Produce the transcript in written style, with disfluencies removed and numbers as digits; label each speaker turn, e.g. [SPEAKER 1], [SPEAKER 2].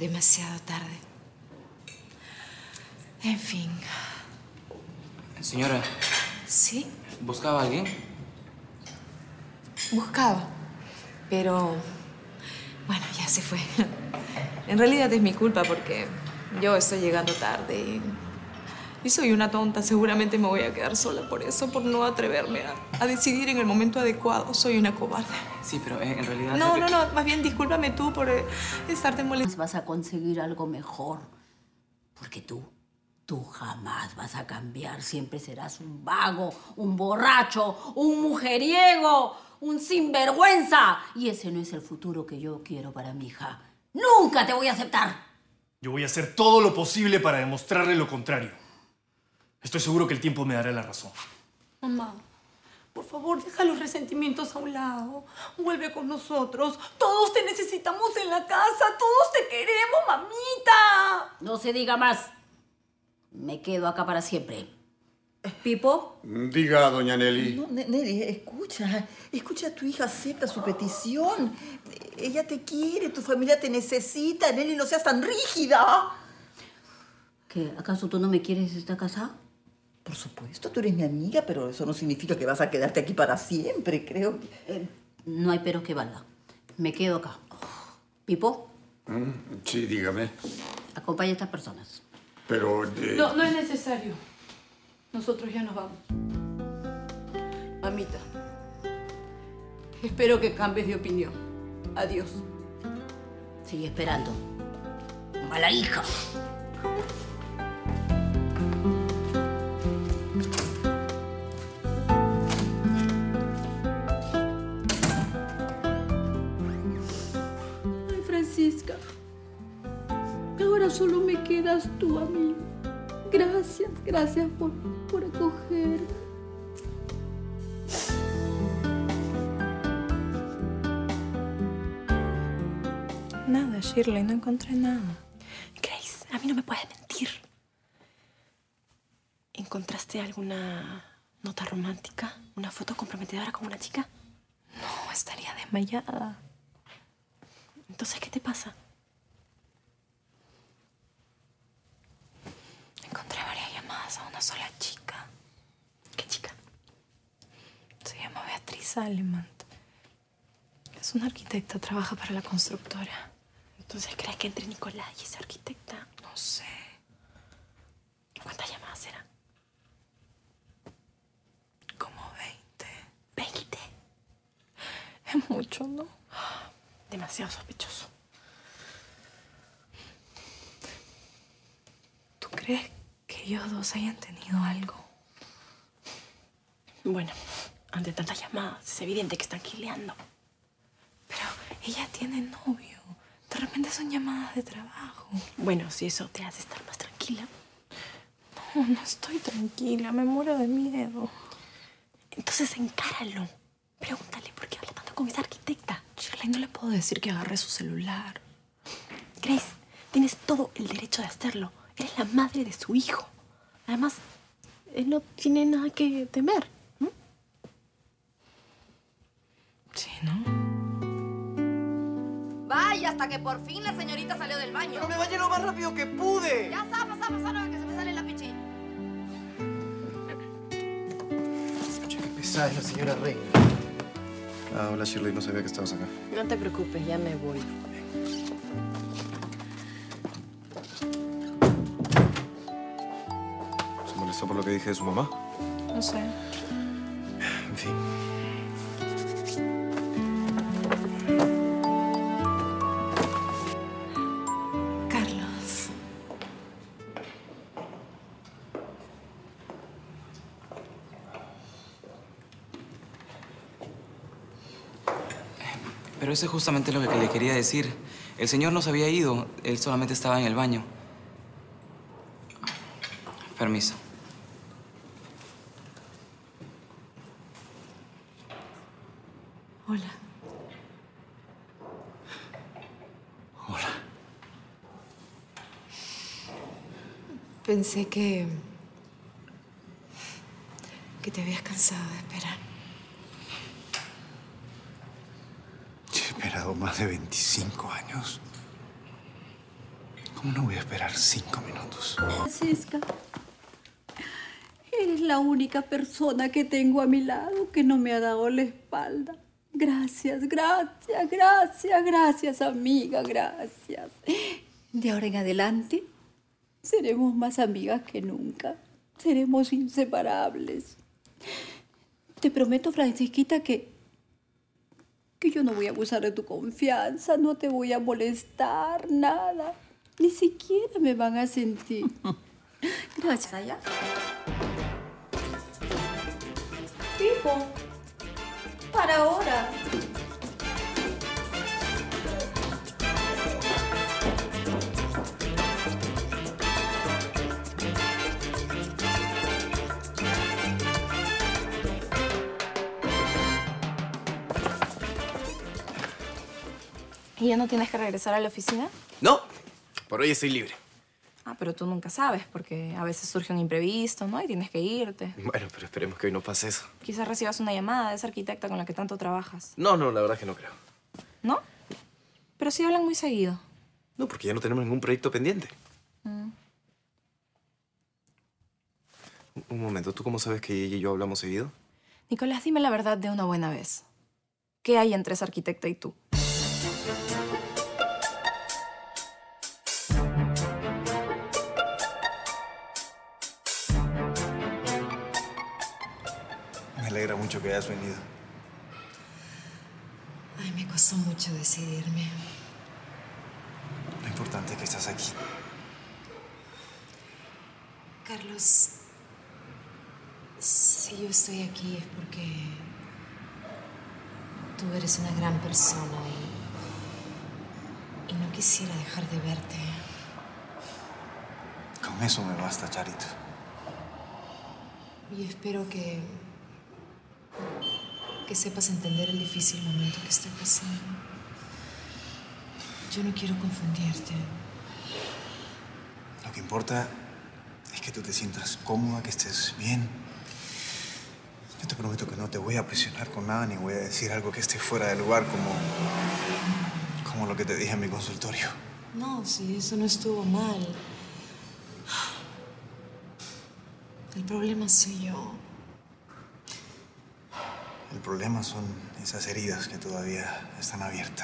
[SPEAKER 1] demasiado tarde. En fin.
[SPEAKER 2] Señora.
[SPEAKER 1] ¿Sí?
[SPEAKER 2] ¿Buscaba a alguien?
[SPEAKER 1] Buscaba, pero... bueno, ya se fue. En realidad es mi culpa porque yo estoy llegando tarde y soy una tonta. Seguramente me voy a quedar sola por eso, por no atreverme a decidir en el momento adecuado. Soy una cobarde.
[SPEAKER 2] Sí, pero en realidad...
[SPEAKER 1] No, más bien discúlpame tú por estarte molestando.
[SPEAKER 3] Vas a conseguir algo mejor, porque tú jamás vas a cambiar. Siempre serás un vago, un borracho, un mujeriego, un sinvergüenza. Y ese no es el futuro que yo quiero para mi hija. ¡Nunca te voy a aceptar!
[SPEAKER 4] Yo voy a hacer todo lo posible para demostrarle lo contrario. Estoy seguro que el tiempo me dará la razón.
[SPEAKER 5] Mamá, por favor, deja los resentimientos a un lado. Vuelve con nosotros. Todos te necesitamos en la casa. Todos te queremos, mamita.
[SPEAKER 3] No se diga más. Me quedo acá para siempre. ¿Pipo?
[SPEAKER 6] Diga, doña Nelly.
[SPEAKER 7] No, Nelly, escucha, tu hija acepta su petición. Ella te quiere, tu familia te necesita. Nelly, no seas tan rígida.
[SPEAKER 3] ¿Qué? ¿Acaso tú no me quieres esta casa?
[SPEAKER 7] Por supuesto, tú eres mi amiga, pero eso no significa que vas a quedarte aquí para siempre, creo.
[SPEAKER 3] No hay pero que valga. Me quedo acá. ¿Pipo?
[SPEAKER 6] Sí, dígame.
[SPEAKER 3] Acompaña a estas personas.
[SPEAKER 6] Pero...
[SPEAKER 5] No es necesario. Nosotros ya nos vamos. Mamita, espero que cambies de opinión. Adiós.
[SPEAKER 3] Sigue esperando. ¡Mala hija!
[SPEAKER 5] Ay, Francisca. Ahora solo me quedas tú a mí. Gracias por acogerme.
[SPEAKER 1] Nada, Shirley, no encontré nada. Grace, a mí no me puedes mentir. ¿Encontraste alguna nota romántica? ¿Una foto comprometedora con una chica? No, estaría desmayada. Entonces, ¿qué te pasa? Encontré varias llamadas a una sola chica. ¿Qué chica? Se llama Beatriz Alemant. Es una arquitecta, trabaja para la constructora. Entonces, ¿crees que entre Nicolás y esa arquitecta? No sé. ¿Cuántas llamadas eran? Como 20. ¿20? Es mucho, ¿no? Demasiado sospechoso. ¿Tú crees que ellos dos hayan tenido algo? Bueno, ante tantas llamadas es evidente que están quileando. Pero ella tiene novio. De repente son llamadas de trabajo. Bueno, si eso te hace estar más tranquila. No estoy tranquila. Me muero de miedo. Entonces encáralo. Pregúntale por qué habla tanto con esa arquitecta. Shirley, no le puedo decir que agarre su celular. Grace, tienes todo el derecho de hacerlo. Eres la madre de su hijo. Además, él no tiene nada que temer. Sí, ¿no?
[SPEAKER 8] Vaya, hasta que por fin la señorita salió del baño.
[SPEAKER 9] Pero me bañé lo más rápido que pude.
[SPEAKER 8] Ya está, pasa, no, que se me sale la pichi.
[SPEAKER 9] Escucha, qué pesada es la señora Reina.
[SPEAKER 6] Ah, hola Shirley, no sabía que estabas acá.
[SPEAKER 1] No te preocupes, ya me voy.
[SPEAKER 6] ¿Se molestó por lo que dije de su mamá?
[SPEAKER 1] No sé.
[SPEAKER 6] En fin.
[SPEAKER 1] Carlos.
[SPEAKER 2] Pero eso es justamente lo que le quería decir. El señor no se había ido. Él solamente estaba en el baño. Permiso.
[SPEAKER 1] Hola.
[SPEAKER 6] Hola.
[SPEAKER 1] Pensé que te habías cansado de esperar.
[SPEAKER 6] He esperado más de 25 años. ¿Cómo no voy a esperar 5 minutos?
[SPEAKER 3] Francisca, eres la única persona que tengo a mi lado que no me ha dado la espalda. Gracias, gracias, gracias, gracias, amiga, gracias. De ahora en adelante, seremos más amigas que nunca. Seremos inseparables. Te prometo, Francisquita, que yo no voy a abusar de tu confianza, no te voy a molestar, nada. Ni siquiera me van a sentir. Gracias. ¿Allá? Pipo, para ahora.
[SPEAKER 1] ¿Y ya no tienes que regresar a la oficina?
[SPEAKER 9] No, por hoy estoy libre.
[SPEAKER 1] Ah, pero tú nunca sabes, porque a veces surge un imprevisto, ¿no? Y tienes que irte.
[SPEAKER 9] Bueno, pero esperemos que hoy no pase eso.
[SPEAKER 1] Quizás recibas una llamada de esa arquitecta con la que tanto trabajas.
[SPEAKER 9] No, la verdad es que no creo.
[SPEAKER 1] ¿No? Pero sí hablan muy seguido.
[SPEAKER 9] No, porque ya no tenemos ningún proyecto pendiente. Un momento, ¿tú cómo sabes que ella y yo hablamos seguido?
[SPEAKER 1] Nicolás, dime la verdad de una buena vez. ¿Qué hay entre esa arquitecta y tú?
[SPEAKER 6] Me alegra mucho que hayas venido.
[SPEAKER 10] Ay, me costó mucho decidirme.
[SPEAKER 6] Lo importante es que estás aquí.
[SPEAKER 10] Carlos, si yo estoy aquí es porque tú eres una gran persona y no quisiera dejar de verte.
[SPEAKER 6] Con eso me basta, Charito.
[SPEAKER 10] Y espero que sepas entender el difícil momento que estoy pasando. Yo no quiero confundirte.
[SPEAKER 6] Lo que importa es que tú te sientas cómoda, que estés bien. Yo te prometo que no te voy a presionar con nada ni voy a decir algo que esté fuera de lugar como lo que te dije en mi consultorio.
[SPEAKER 10] No, sí, eso no estuvo mal. El problema soy yo.
[SPEAKER 6] El problema son esas heridas que todavía están abiertas.